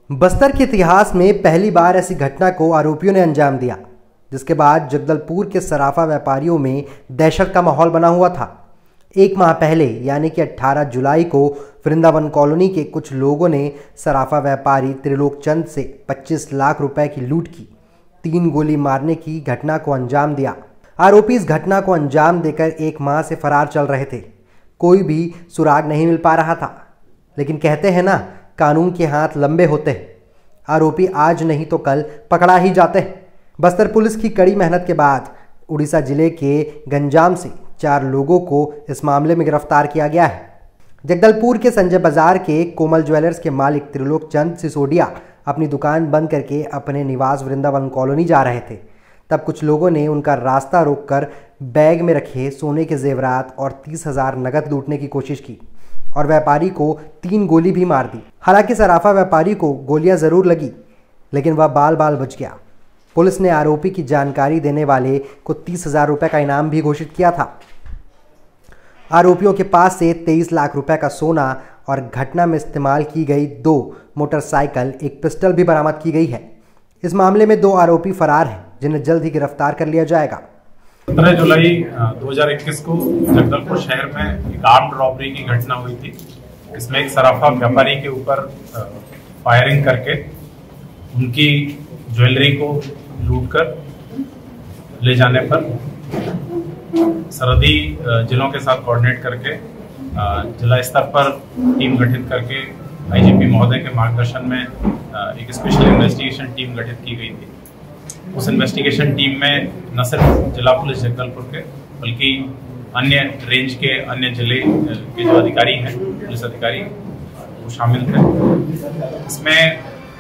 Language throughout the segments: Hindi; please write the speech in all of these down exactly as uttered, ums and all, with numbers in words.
बस्तर के इतिहास में पहली बार ऐसी घटना को आरोपियों ने अंजाम दिया, जिसके बाद जगदलपुर के सराफा व्यापारियों में दहशत का माहौल बना हुआ था। एक माह पहले यानी कि अठारह जुलाई को वृंदावन कॉलोनी के कुछ लोगों ने सराफा व्यापारी त्रिलोक चंद से पच्चीस लाख रुपए की लूट की, तीन गोली मारने की घटना को अंजाम दिया। आरोपी इस घटना को अंजाम देकर एक माह से फरार चल रहे थे। कोई भी सुराग नहीं मिल पा रहा था, लेकिन कहते हैं ना, कानून के हाथ लंबे होते हैं। आरोपी आज नहीं तो कल पकड़ा ही जाते हैं। बस्तर पुलिस की कड़ी मेहनत के बाद उड़ीसा जिले के गंजाम से चार लोगों को इस मामले में गिरफ्तार किया गया है। जगदलपुर के संजय बाजार के कोमल ज्वेलर्स के मालिक त्रिलोक चंद सिसोदिया अपनी दुकान बंद करके अपने निवास वृंदावन कॉलोनी जा रहे थे। तब कुछ लोगों ने उनका रास्ता रोककर बैग में रखे सोने के जेवरात और तीस हजार नकद लूटने की कोशिश की और व्यापारी को तीन गोली भी मार दी। हालांकि सराफा व्यापारी को गोलियां जरूर लगी, लेकिन वह बाल बाल बच गया। पुलिस ने आरोपी की जानकारी देने वाले को तीस हजार रुपये का इनाम भी घोषित किया था। आरोपियों के पास से तेईस लाख रुपए का सोना और घटना में इस्तेमाल की गई दो मोटरसाइकिल, एक पिस्टल भी बरामद की गई है। इस मामले में दो आरोपी फरार हैं, जिन्हें जल्द ही गिरफ्तार कर लिया जाएगा। सत्रह जुलाई दो हज़ार इक्कीस को जगदलपुर शहर में एक आर्म्ड रॉबरी की घटना हुई थी। इसमें एक सराफा व्यापारी के ऊपर फायरिंग करके उनकी ज्वेलरी को लूटकर ले जाने पर सरहदी जिलों के साथ कोऑर्डिनेट करके जिला स्तर पर टीम गठित करके आईजीपी महोदय के मार्गदर्शन में एक स्पेशल इन्वेस्टिगेशन टीम गठित की गई थी। उस इन्वेस्टिगेशन टीम में न सिर्फ जिला पुलिस जगदलपुर के बल्कि अन्य रेंज के अन्य जिले के जो अधिकारी हैं, पुलिस अधिकारी, वो शामिल थे। इसमें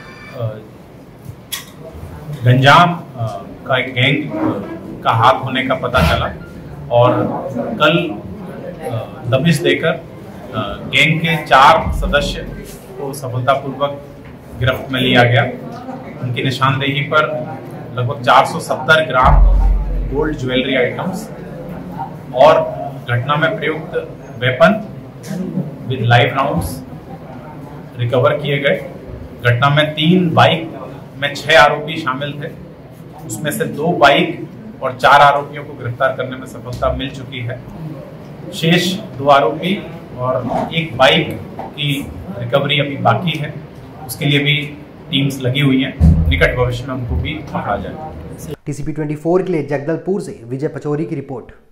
गंजाम का एक गैंग का हाथ होने का पता चला और कल दबिश देकर गैंग के चार सदस्य को सफलतापूर्वक गिरफ्त में लिया गया। उनकी निशानदेही पर लगभग चार सौ सत्तर ग्राम गोल्ड ज्वेलरी आइटम्स और घटना में प्रयुक्त weapon with live rounds recover किए गए। घटना में तीन बाइक में छह आरोपी शामिल थे, उसमें से दो बाइक और चार आरोपियों को गिरफ्तार करने में सफलता मिल चुकी है। शेष दो आरोपी और एक बाइक की रिकवरी अभी बाकी है, उसके लिए भी टीम्स लगी हुई हैं। निकट भविष्य में उनको भी पकड़ा जाए। टीसीपी चौबीस के लिए जगदलपुर से विजय पचौरी की रिपोर्ट।